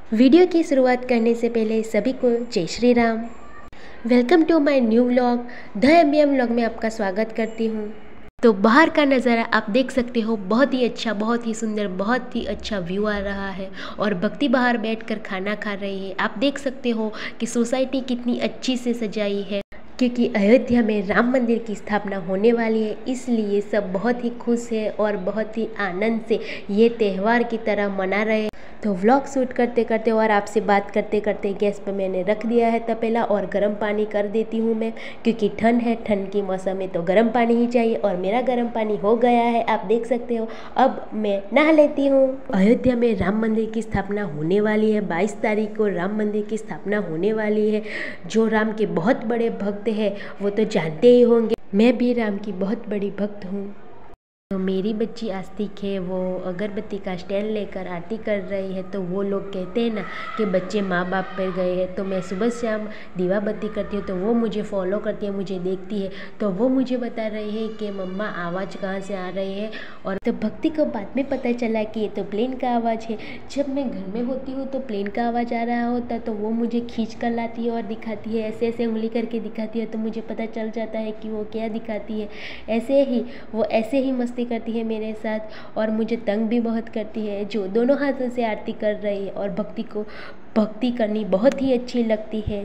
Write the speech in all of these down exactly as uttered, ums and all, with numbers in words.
Video की शुरुआत करने से पहले सभी को जय Shri Ram. Welcome to my new vlog the M B M vlog में आपका स्वागत करती हूँ। तो बाहर का नज़ारा आप देख सकते हो, बहुत ही अच्छा, बहुत ही सुंदर, बहुत ही अच्छा व्यू आ रहा है और भक्ति बाहर बैठकर खाना खा रही है। आप देख सकते हो कि सोसाइटी कितनी अच्छी से सजाई है, क्योंकि अयोध्या में राम मंदिर की स्थापना होने वाली है, इसलिए सब बहुत ही खुश है और बहुत ही आनंद से ये त्यौहार की तरह मना रहे हैं। तो व्लॉग शूट करते करते और आपसे बात करते करते गैस पर मैंने रख दिया है तपेला और गर्म पानी कर देती हूँ मैं, क्योंकि ठंड है, ठंड की मौसम में तो गर्म पानी ही चाहिए। और मेरा गर्म पानी हो गया है, आप देख सकते हो। अब मैं नहा लेती हूँ। अयोध्या में राम मंदिर की स्थापना होने वाली है, बाईस तारीख को राम मंदिर की स्थापना होने वाली है। जो राम के बहुत बड़े भक्त हैं वो तो जानते ही होंगे, मैं भी राम की बहुत बड़ी भक्त हूँ। तो मेरी बच्ची आस्तिक है, वो अगरबत्ती का स्टैंड लेकर आरती कर रही है। तो वो लोग कहते हैं ना कि बच्चे माँ बाप पर गए हैं, तो मैं सुबह शाम दीवा बत्ती करती हूँ तो वो मुझे फॉलो करती है, मुझे देखती है। तो वो मुझे बता रही है कि मम्मा आवाज़ कहाँ से आ रही है। और तो भक्ति को बाद में पता चला कि ये तो प्लेन का आवाज़ है। जब मैं घर में होती हूँ तो प्लेन का आवाज़ आ रहा होता तो वो मुझे खींच कर लाती है और दिखाती है, ऐसे ऐसे उंगली करके दिखाती है, तो मुझे पता चल जाता है कि वो क्या दिखाती है। ऐसे ही वो ऐसे ही मस्ती करती है मेरे साथ और मुझे तंग भी बहुत करती है। जो दोनों हाथों से आरती कर रही है और भक्ति को भक्ति करनी बहुत ही अच्छी लगती है।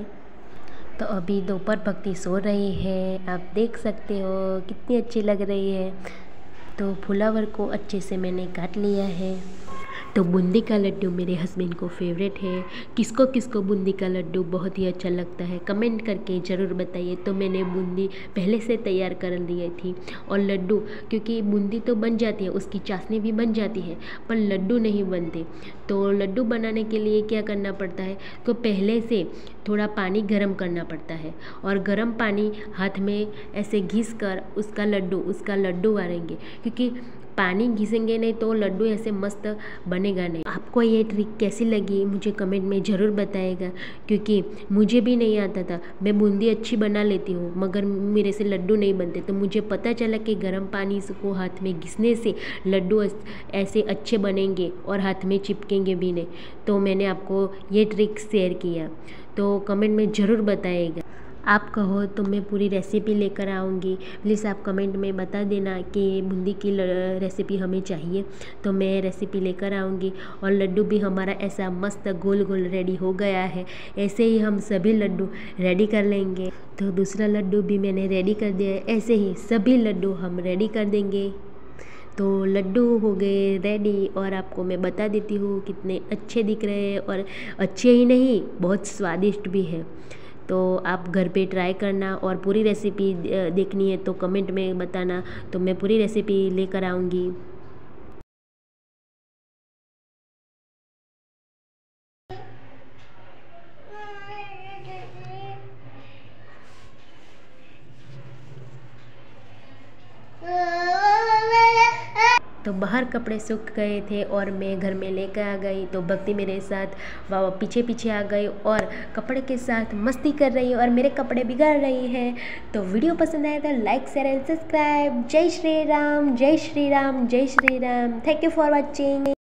तो अभी दोपहर भक्ति सो रही है, आप देख सकते हो कितनी अच्छी लग रही है। तो फुलावर को अच्छे से मैंने काट लिया है। तो बूंदी का लड्डू मेरे हस्बैंड को फेवरेट है। किसको किसको बूंदी का लड्डू बहुत ही अच्छा लगता है कमेंट करके ज़रूर बताइए। तो मैंने बूंदी पहले से तैयार कर ली थी और लड्डू, क्योंकि बूंदी तो बन जाती है, उसकी चाशनी भी बन जाती है, पर लड्डू नहीं बनते। तो लड्डू बनाने के लिए क्या करना पड़ता है, तो पहले से थोड़ा पानी गर्म करना पड़ता है और गर्म पानी हाथ में ऐसे घिस कर उसका लड्डू उसका लड्डू बनेंगे, क्योंकि पानी घिसेंगे नहीं तो लड्डू ऐसे मस्त बनेगा नहीं। आपको ये ट्रिक कैसी लगी मुझे कमेंट में ज़रूर बताइएगा, क्योंकि मुझे भी नहीं आता था। मैं बूंदी अच्छी बना लेती हूँ मगर मेरे से लड्डू नहीं बनते। तो मुझे पता चला कि गर्म पानी को हाथ में घिसने से लड्डू ऐसे अच्छे बनेंगे और हाथ में चिपकेंगे भी नहीं। तो मैंने आपको ये ट्रिक शेयर किया, तो कमेंट में ज़रूर बताइएगा। आप कहो तो मैं पूरी रेसिपी लेकर आऊँगी। प्लीज़ आप कमेंट में बता देना कि बूंदी की रेसिपी हमें चाहिए, तो मैं रेसिपी लेकर आऊँगी। और लड्डू भी हमारा ऐसा मस्त गोल गोल रेडी हो गया है। ऐसे ही हम सभी लड्डू रेडी कर लेंगे। तो दूसरा लड्डू भी मैंने रेडी कर दिया है, ऐसे ही सभी लड्डू हम रेडी कर देंगे। तो लड्डू हो गए रेडी और आपको मैं बता देती हूँ कितने अच्छे दिख रहे हैं, और अच्छे ही नहीं बहुत स्वादिष्ट भी है। तो आप घर पे ट्राई करना और पूरी रेसिपी देखनी है तो कमेंट में बताना, तो मैं पूरी रेसिपी लेकर आऊँगी। तो बाहर कपड़े सूख गए थे और मैं घर में लेकर आ गई। तो भक्ति मेरे साथ वह पीछे पीछे आ गई और कपड़े के साथ मस्ती कर रही है और मेरे कपड़े बिगाड़ रही है। तो वीडियो पसंद आया तो लाइक शेयर एंड सब्सक्राइब। जय श्री राम, जय श्री राम, जय Shri Ram. Thank you for watching.